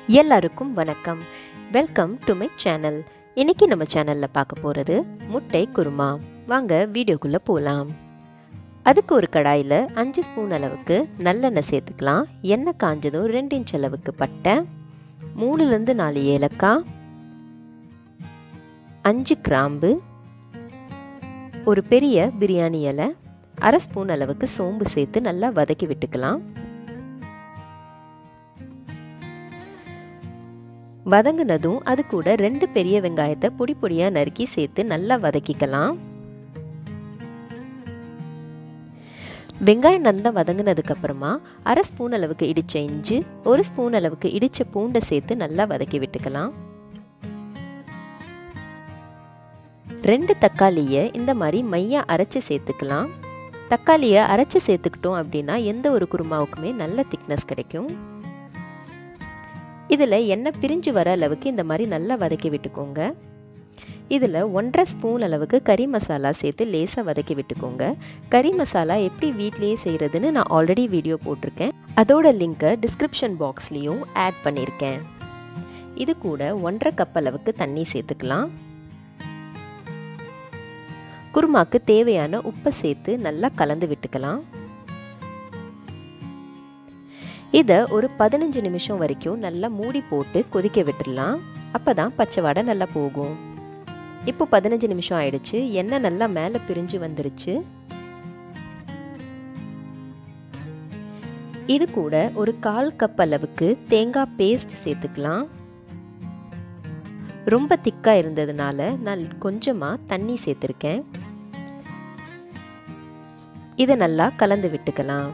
எல்லாருக்கும் வணக்கம். Welcome to my channel. இன்னைக்கு நம்ம சேனலில் பார்க்க போகிறது முட்டை குருமா. வாங்க வீடியோக்குள்ளே போகலாம். அதுக்கு ஒரு கடாயில் 5 ஸ்பூன் அளவுக்கு நல்லெண்ணெய் சேர்த்துக்கலாம். எண்ணெய் காஞ்சதும் 2 இன்ச் அளவுக்கு பட்டை, 3லேருந்து 4 ஏலக்காய், 5 கிராம்பு, ஒரு பெரிய பிரியாணி இலை, 1/2 ஸ்பூன் அளவுக்கு சோம்பு சேர்த்து நல்லா வதக்கி விட்டுக்கலாம். வதங்கினதும் அது கூட 2 பெரிய வெங்காயத்தை பொடி பொடியாக நறுக்கி சேர்த்து நல்லா வதக்கிக்கலாம். வெங்காயம் நல்லா வதங்கினதுக்கு அப்புறமா 1/2 ஸ்பூன் அளவுக்கு இடிச்ச இஞ்சி, 1 ஸ்பூன் அளவுக்கு இடிச்ச பூண்டை சேர்த்து நல்லா வதக்கி விட்டுக்கலாம். 2 தக்காளியை இந்த மாதிரி மையா அரைச்சி சேர்த்துக்கலாம். தக்காளியை அரைச்சி சேர்த்துக்கிட்டோம் அப்படின்னா எந்த ஒரு குருமாவுக்குமே நல்ல திக்னஸ் கிடைக்கும். இதில் எண்ணெய் பிரிஞ்சு வர அளவுக்கு இந்த மாதிரி நல்லா வதக்கி விட்டுக்கோங்க. இதில் 1/2 ஸ்பூன் அளவுக்கு கறி மசாலா சேர்த்து லேசாக வதக்கி விட்டுக்கோங்க. கறி மசாலா எப்படி வீட்லேயே செய்கிறதுன்னு நான் ஆல்ரெடி வீடியோ போட்டிருக்கேன். அதோட லிங்க்கை டிஸ்கிரிப்ஷன் பாக்ஸ்லேயும் ஆட் பண்ணியிருக்கேன். இது கூட 1/2 கப் அளவுக்கு தண்ணி சேர்த்துக்கலாம். குருமாக்கு தேவையான உப்பை சேர்த்து நல்லா கலந்து விட்டுக்கலாம். இதை ஒரு 15 நிமிஷம் வரைக்கும் நல்லா மூடி போட்டு கொதிக்க விட்டுடலாம். அப்போ தான் பச்சை வாடை நல்லா போகும். இப்போ 15 நிமிஷம் ஆயிடுச்சு. எண்ணெய் நல்லா மேலே பிரிஞ்சு வந்துருச்சு. இது கூட ஒரு 1/4 கப் அளவுக்கு தேங்காய் பேஸ்ட் சேர்த்துக்கலாம். ரொம்ப திக்காக இருந்ததுனால நான் கொஞ்சமாக தண்ணி சேர்த்துருக்கேன். இதை நல்லா கலந்து விட்டுக்கலாம்.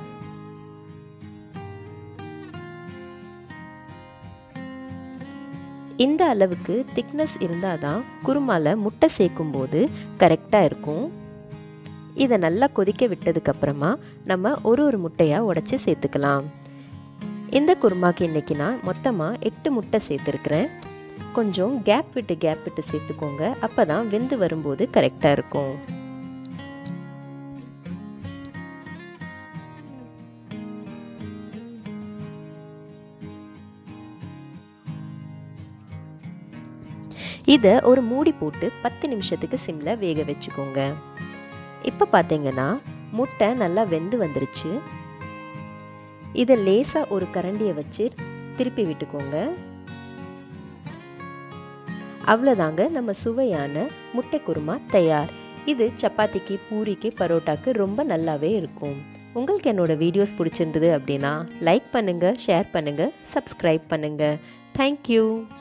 இந்த அளவுக்கு திக்னஸ் இருந்தால் தான் குருமாவில் முட்டை சேர்க்கும் போது கரெக்டாக இருக்கும். இதை நல்லா கொதிக்க விட்டதுக்கப்புறமா நம்ம ஒரு முட்டையாக உடைச்சி சேர்த்துக்கலாம். இந்த குருமாக்கு இன்றைக்கி நான் மொத்தமாக 8 முட்டை சேர்த்துருக்குறேன். கொஞ்சம் கேப் விட்டு சேர்த்துக்கோங்க. அப்போ தான் வெந்து வரும்போது கரெக்டாக இருக்கும். இதை ஒரு மூடி போட்டு 10 நிமிஷத்துக்கு சிம்மில் வேக வச்சுக்கோங்க. இப்போ பார்த்தீங்கன்னா முட்டை நல்லா வெந்து வந்துருச்சு. இதை லேசாக ஒரு கரண்டியை வச்சு திருப்பி விட்டுக்கோங்க. அவ்வளோதாங்க, நம்ம சுவையான முட்டை குருமா தயார். இது சப்பாத்திக்கு, பூரிக்கு, பரோட்டாக்கு ரொம்ப நல்லாவே இருக்கும். உங்களுக்கு என்னோட வீடியோஸ் பிடிச்சிருந்தது அப்படின்னா லைக் பண்ணுங்கள், ஷேர் பண்ணுங்கள், சப்ஸ்கிரைப் பண்ணுங்கள். தேங்க்யூ.